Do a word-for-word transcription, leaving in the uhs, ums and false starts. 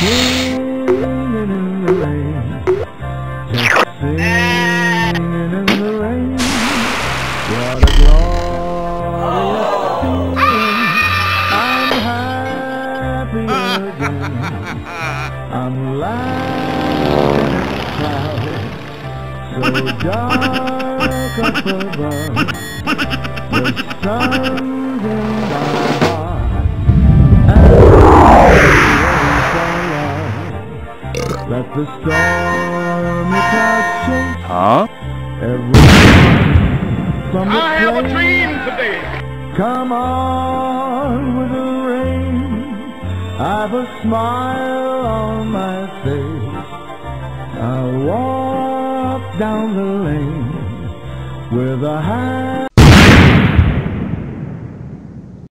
Singing in the rain, just singing in the rain. What a glorious feeling. I'm happy again. I'm laughing at clouds so dark up above. The sun's in my heart and let the stormy clouds chase Huh? everyone from the I have a place. dream today. Come on with the rain, I've a smile on my face. I'll walk down the lane with a hand